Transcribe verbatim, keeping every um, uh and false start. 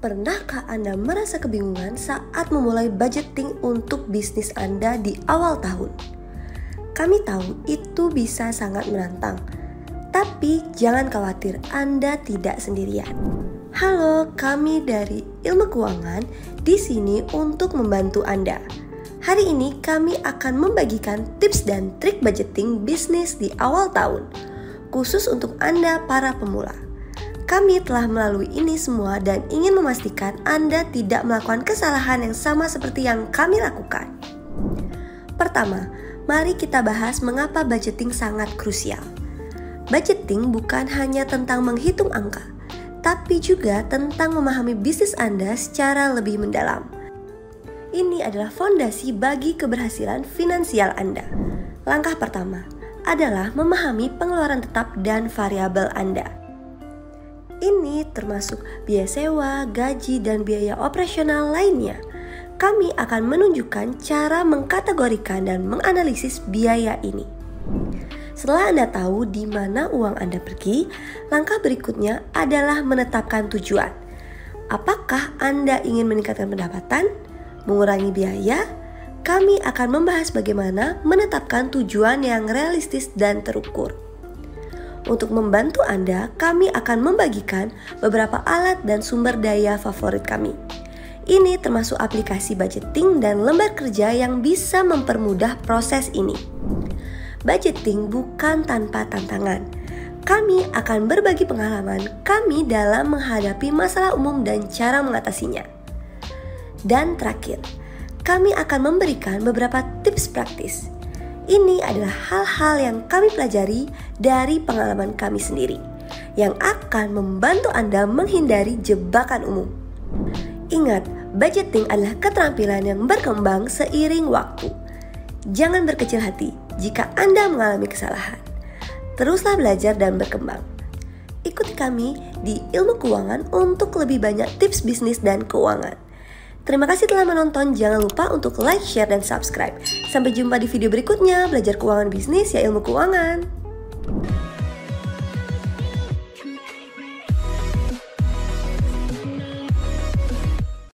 Pernahkah Anda merasa kebingungan saat memulai budgeting untuk bisnis Anda di awal tahun? Kami tahu itu bisa sangat menantang, tapi jangan khawatir, Anda tidak sendirian. Halo, kami dari Ilmu Keuangan di sini untuk membantu Anda. Hari ini kami akan membagikan tips dan trik budgeting bisnis di awal tahun, khusus untuk Anda para pemula. Kami telah melalui ini semua dan ingin memastikan Anda tidak melakukan kesalahan yang sama seperti yang kami lakukan. Pertama, mari kita bahas mengapa budgeting sangat krusial. Budgeting bukan hanya tentang menghitung angka, tapi juga tentang memahami bisnis Anda secara lebih mendalam. Ini adalah fondasi bagi keberhasilan finansial Anda. Langkah pertama adalah memahami pengeluaran tetap dan variabel Anda. Ini termasuk biaya sewa, gaji, dan biaya operasional lainnya. Kami akan menunjukkan cara mengkategorikan dan menganalisis biaya ini. Setelah Anda tahu di mana uang Anda pergi, langkah berikutnya adalah menetapkan tujuan. Apakah Anda ingin meningkatkan pendapatan, mengurangi biaya? Kami akan membahas bagaimana menetapkan tujuan yang realistis dan terukur. Untuk membantu Anda, kami akan membagikan beberapa alat dan sumber daya favorit kami. Ini termasuk aplikasi budgeting dan lembar kerja yang bisa mempermudah proses ini. Budgeting bukan tanpa tantangan. Kami akan berbagi pengalaman kami dalam menghadapi masalah umum dan cara mengatasinya. Dan terakhir, kami akan memberikan beberapa tips praktis. Ini adalah hal-hal yang kami pelajari dari pengalaman kami sendiri, yang akan membantu Anda menghindari jebakan umum. Ingat, budgeting adalah keterampilan yang berkembang seiring waktu. Jangan berkecil hati jika Anda mengalami kesalahan. Teruslah belajar dan berkembang. Ikuti kami di Ilmu Keuangan untuk lebih banyak tips bisnis dan keuangan. Terima kasih telah menonton, jangan lupa untuk like, share, dan subscribe. Sampai jumpa di video berikutnya, belajar keuangan bisnis ya Ilmu Keuangan.